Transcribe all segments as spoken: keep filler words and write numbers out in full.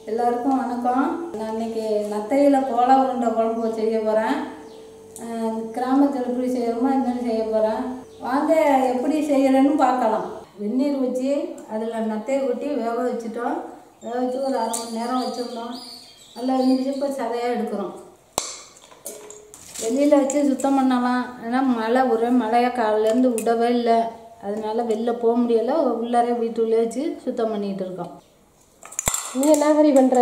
எல்லாருக்கும் வணக்கம். நான் இன்னைக்கு நத்தையில் கோலா உருண்டை குழம்பு செய்ய போகிறேன். கிராமத்தில் எப்படி செய்யணுமோ இன்னும் செய்ய போகிறேன். வாங்க எப்படி செய்கிறேன்னு பார்க்கலாம். வெந்நீர் வச்சு அதில் நத்தையை கொட்டி வேக வச்சுட்டோம். வேக வச்சு ஒரு அரை மணி நேரம் வச்சுருந்தோம். நல்லா வெந்துச்சு. இப்போ சதையாக எடுக்கிறோம். வெளியில் வச்சு சுத்தம் பண்ணலாம். ஏன்னா மழை ஒரே மழையாக காலையிலேருந்து விடவே இல்லை. அதனால வெளில போக முடியலை. உள்ளாரே வீட்டுள்ளே வச்சு சுத்தம் பண்ணிகிட்டு இருக்கோம். நீ என்ன மாதிரி பண்ணுற?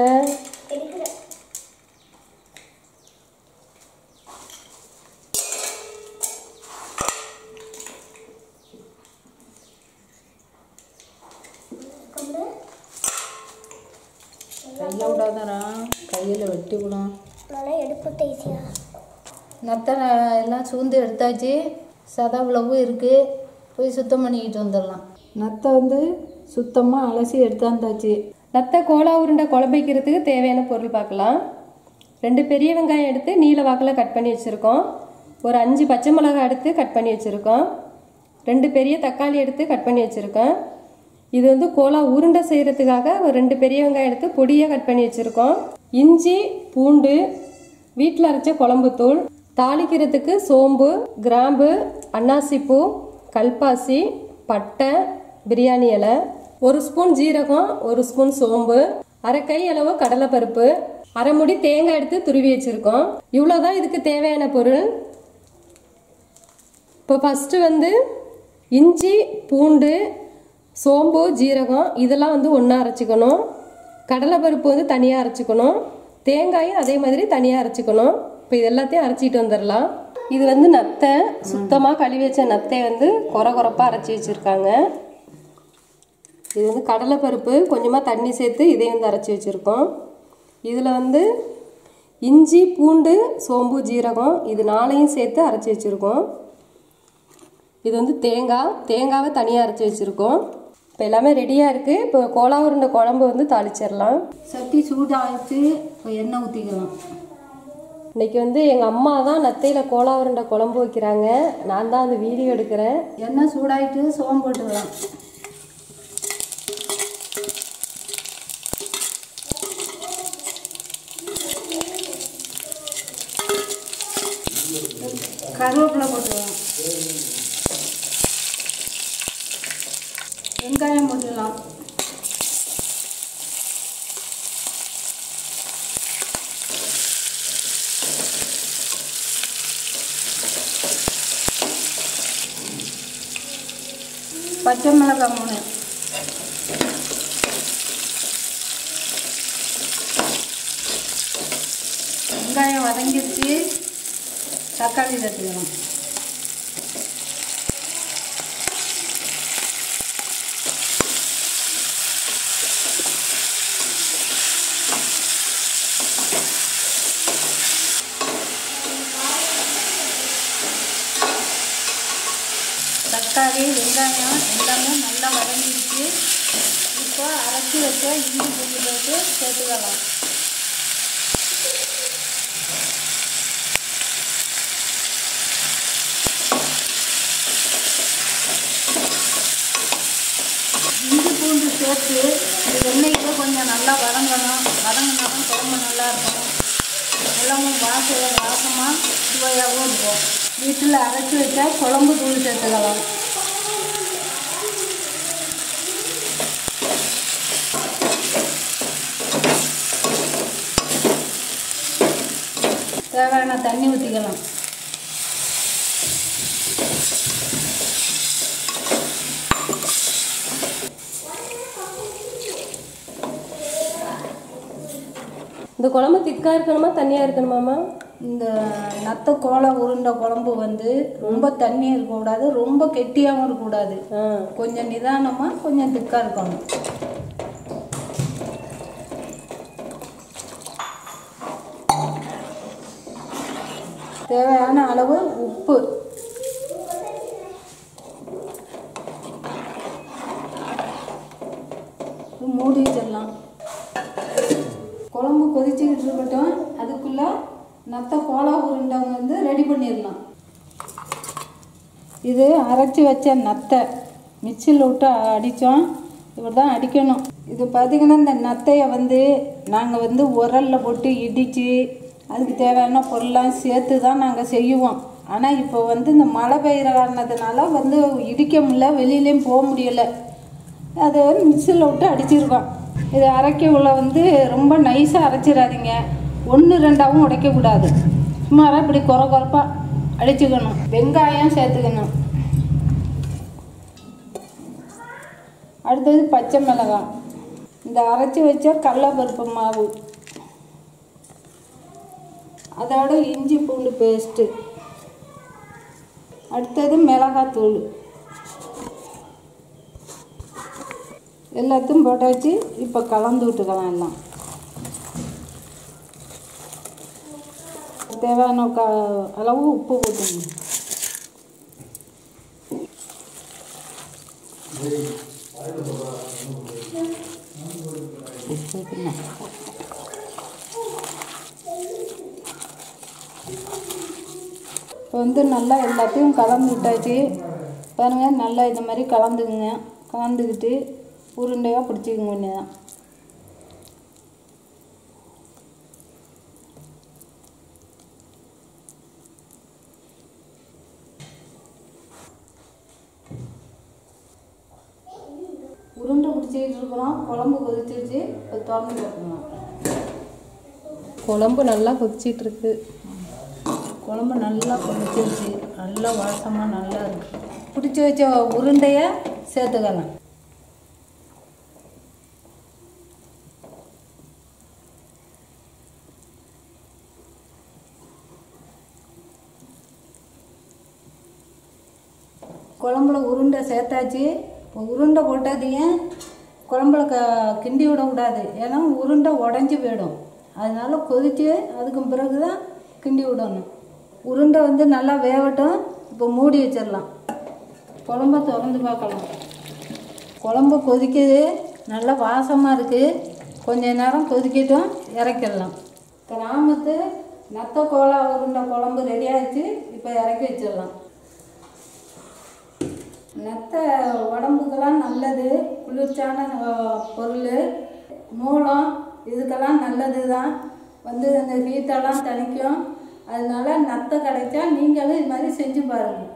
கையில் விடாதரா, கையில் வெட்டி விடும். எடுப்பு ஈஸியா நத்தை எல்லாம் சூழ்ந்து எடுத்தாச்சு. சதை இவ்வளவு இருக்குது. போய் சுத்தம் பண்ணிக்கிட்டு வந்துடலாம். நத்தை வந்து சுத்தமாக அலசி எடுத்தாந்தாச்சு. நத்தை கோலா உருண்டை குழம்பு வைக்கிறதுக்கு தேவையான பொருள் பார்க்கலாம். ரெண்டு பெரிய வெங்காயம் எடுத்து நீல வாக்கில் கட் பண்ணி வச்சுருக்கோம். ஒரு அஞ்சு பச்சை மிளகாய் எடுத்து கட் பண்ணி வச்சுருக்கோம். ரெண்டு பெரிய தக்காளி எடுத்து கட் பண்ணி வச்சுருக்கோம். இது வந்து கோலா உருண்டை செய்கிறதுக்காக ஒரு ரெண்டு பெரிய வெங்காயம் எடுத்து பொடியாக கட் பண்ணி வச்சுருக்கோம். இஞ்சி, பூண்டு, வீட்டில் அரைச்ச குழம்புத்தூள், தாளிக்கிறதுக்கு சோம்பு, கிராம்பு, அன்னாசிப்பூ, கல்பாசி, பட்டை, பிரியாணி இலை, ஒரு ஸ்பூன் ஜீரகம், ஒரு ஸ்பூன் சோம்பு, அரை கை அளவு கடலைப்பருப்பு, அரை முடி தேங்காய் எடுத்து துருவி வச்சிருக்கோம். இவ்வளோதான் இதுக்கு தேவையான பொருள். இப்போ ஃபஸ்ட்டு வந்து இஞ்சி, பூண்டு, சோம்பு, ஜீரகம் இதெல்லாம் வந்து ஒன்றா அரைச்சிக்கணும். கடலைப்பருப்பு வந்து தனியாக அரைச்சிக்கணும். தேங்காயும் அதே மாதிரி தனியாக அரைச்சிக்கணும். இப்போ இது எல்லாத்தையும் அரைச்சிட்டு வந்துடலாம். இது வந்து நத்தை சுத்தமாக கழுவி வச்ச நத்தை வந்து கொர கொரப்பாக அரைச்சி வச்சுருக்காங்க. இது வந்து கடலைப்பருப்பு கொஞ்சமாக தண்ணி சேர்த்து இதையும் வந்து அரைச்சி வச்சுருக்கோம். இதில் வந்து இஞ்சி, பூண்டு, சோம்பு, ஜீரகம் இது நாளையும் சேர்த்து அரைச்சி வச்சுருக்கோம். இது வந்து தேங்காய் தேங்காவை தனியாக அரைச்சி வச்சுருக்கோம். இப்போ எல்லாமே ரெடியாக இருக்குது. இப்போ கோலா உருண்டை குழம்பு வந்து தாளிச்சிடலாம். சட்டி சூடாகிடுச்சு. இப்போ எண்ணெய் ஊற்றிக்கலாம். இன்றைக்கி வந்து எங்கள் அம்மா தான் நத்தையில் கோலா உருண்டை குழம்பு வைக்கிறாங்க. நான் தான் அந்த வீடியோ எடுக்கிறேன். எண்ணெய் சூடாகிட்டு சோம்பு போட்டுக்கலாம். கருவேப்பிலை போட்டுக்கலாம். வெங்காயம் போட்டுக்கலாம். பச்சை மிளகாய் மூணு, வெங்காயம் வதங்கிடுச்சு. தக்காளி சேர்த்துக்கணும். தக்காளி, வெங்காயம் எல்லாமே நல்லா வதங்கிடுச்சு. இப்போ அரைச்சி வச்ச இஞ்சி பூண்டு போட்டு சேர்த்துக்கலாம். இஞ்சி பூண்டு சேர்த்து இந்த எண்ணெயில கொஞ்சம் நல்லா வதங்கணும். வதங்கினாலும் குழம்பு நல்லா இருக்கும். எல்லாமும் வாச வாசமாக சுவையாகவும் இருக்கும். வீட்டில் அரைச்சி வச்சா குழம்பு தூள் சேர்த்துக்கலாம். தேவையான தண்ணி ஊற்றிக்கலாம். இந்த குழம்பு திக்காக இருக்கணுமா தண்ணியாக இருக்கணுமாம்மா? இந்த நத்தை கோலா உருண்டை குழம்பு வந்து ரொம்ப தண்ணியாக இருக்கக்கூடாது, ரொம்ப கெட்டியாகவும் இருக்கக்கூடாது. கொஞ்சம் நிதானமாக கொஞ்சம் திக்காக இருக்கணும். தேவையான அளவு உப்பு, மூடி வச்சிடலாம். குழம்பு கொதிச்சுக்கிட்டு இருக்கட்டும். அதுக்குள்ளே நத்தை கோலா உருண்டை வந்து ரெடி பண்ணிடலாம். இது அரைச்சி வச்ச நத்தை மிக்சியில் விட்டு அடித்தோம். இப்படி தான் அடிக்கணும். இது பார்த்திங்கன்னா இந்த நத்தையை வந்து நாங்கள் வந்து உரலில் போட்டு இடித்து அதுக்கு தேவையான பொருள்லாம் சேர்த்து தான் நாங்கள் செய்வோம். ஆனால் இப்போ வந்து இந்த மழை பெய்கிற காரணத்தினால வந்து இடிக்க முடியல, வெளியிலையும் போக முடியலை. அதை மிக்சியில் விட்டு அடிச்சிருக்கோம். இது அரைக்க உள்ள வந்து ரொம்ப நைஸாக அரைச்சிடாதீங்க, ஒன்று ரெண்டாவும் உடைக்கக்கூடாது. சுமாராக இப்படி குறை குறைப்பாக அடிச்சுக்கணும். வெங்காயம் சேர்த்துக்கணும். அடுத்தது பச்சை மிளகாய், இந்த அரைச்சி வச்ச கடலைப்பருப்பு மாவு, அதோட இஞ்சி பூண்டு பேஸ்ட்டு, அடுத்தது மிளகாத்தூள் எல்லாத்தையும் போட்டாச்சு. இப்போ கலந்து விட்டுக்கலாம். எல்லாம் தேவையான க அளவு உப்பு போட்டுங்க. இப்போ வந்து நல்லா எல்லாத்தையும் கலந்து விட்டாச்சு. பாருங்கள், நல்லா இந்த மாதிரி கலந்துக்குங்க. கலந்துக்கிட்டு உருண்டையாக பிடிச்சிக்கங்க. ஒன்று தான் உருண்டை பிடிச்சிக்கிட்டு இருக்கிறோம். குழம்பு கொதிச்சிருச்சு. இப்போ திறந்து பார்க்கணும். குழம்பு நல்லா கொதிச்சிட்டு இருக்கு. குழம்பு நல்லா கொதிச்சிருச்சு. நல்லா வாசமாக நல்லா இருக்குது. பிடிச்சி வச்ச உருண்டையை சேர்த்துக்கலாம். குழம்புல உருண்டை சேர்த்தாச்சு. இப்போ உருண்டை போட்டாதையும் குழம்புல க கிண்டி விடக்கூடாது, ஏன்னா உருண்டை உடஞ்சி போயிடும். அதனால கொதித்து அதுக்கு பிறகு தான் கிண்டி விடணும். உருண்டை வந்து நல்லா வேகட்டும். இப்போ மூடி வச்சிடலாம். குழம்ப திறந்து பார்க்கலாம். குழம்பு கொதிக்குது, நல்லா வாசமாக இருக்குது. கொஞ்ச நேரம் கொதிக்கட்டும், இறக்கிடலாம். கிராமத்து நத்தை கோலா உருண்டை குழம்பு ரெடி ஆகிடுச்சு. இப்போ இறக்கி வச்சிடலாம். நத்தை உடம்புக்கெல்லாம் நல்லது, குளிர்ச்சியான பொருள். மூலம் இதுக்கெல்லாம் நல்லது தான். வந்து அந்த ஹீட்டெல்லாம் தணிக்கும். அதனால நத்தை கிடைச்சா நீங்களும் இது மாதிரி செஞ்சு பாருங்கள்.